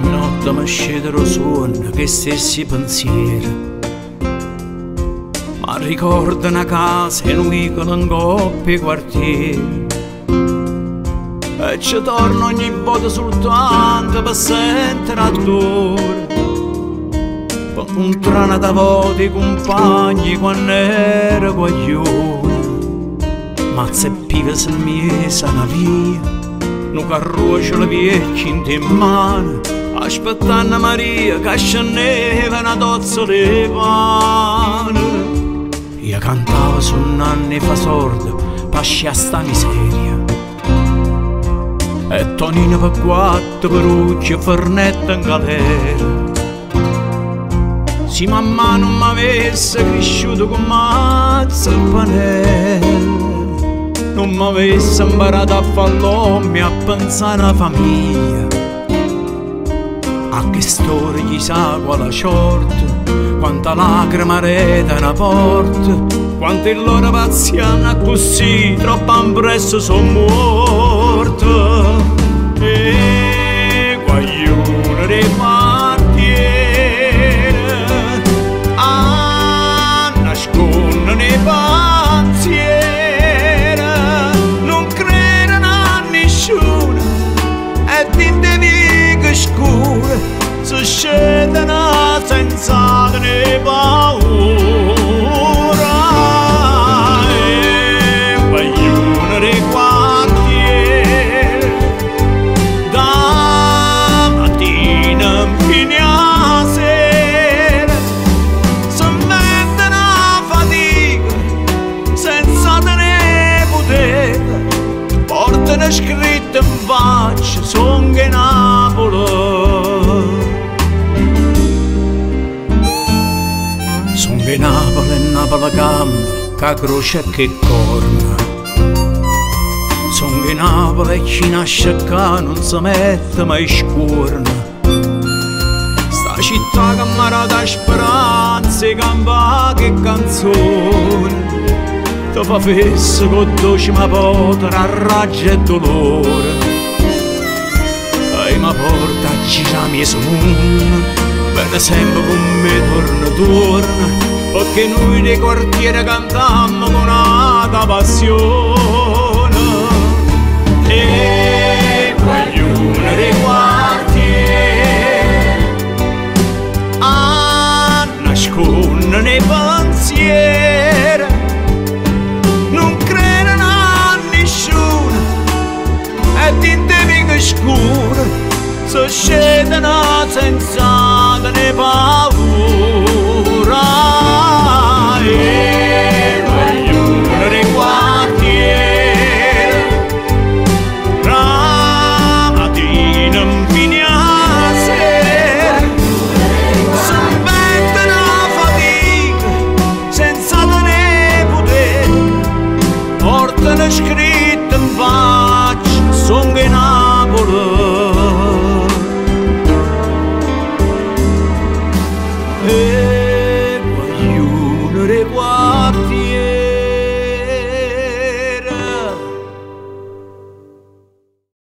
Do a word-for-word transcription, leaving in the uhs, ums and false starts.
notte mi scetero suono che stessi pensieri. Ma ricordo una casa e un vicolo in coppia quartieri. E ci torno ogni volta soltanto per sentire adore. Per incontrare da volte i compagni quando ero guaglione. Ma se pive se mi sana via, un carruccio la vecchia in mano, aspettando Maria che scendeva una tozza di pane. Io cantavo su un anno fa sordo, pasci a sta miseria. E Tonino per quattro, Perucci e Fernetta in galera. Se mamma non m'avesse cresciuto con mazza e panello, non m'avesse imparato a fare l'uomo e a pensare alla famiglia, a che storia gli sa quale sorte, quanta lacrima reta una porta, quante loro paziano così, troppo impresso sono morto. E guaglione dei quartieri a nascondere nei pensieri, non credono a nessuno e tinte vighe scure si scendono senza ne paura. E guaglione dei quartieri da mattina fino a sera si mettono a fatica senza tenere potere, portano scritto in faccia son che Napoli. Son che Napoli, Napoli gamba, che croce e che corna. Son che Napoli chi nasce qua non si mette mai scuorna. Sta città che mi dà speranze, canta che canzone, ti fa fessa con dolce ma potere a raggio e dolore. E mi porta a girare mia sonno, vede sempre con me torna torna, perché noi dei quartieri cantammo con una passione. E guaglione dei quartieri a nascondere nei pensieri, non credono a nessuno e tinte vighe scure si scendono senza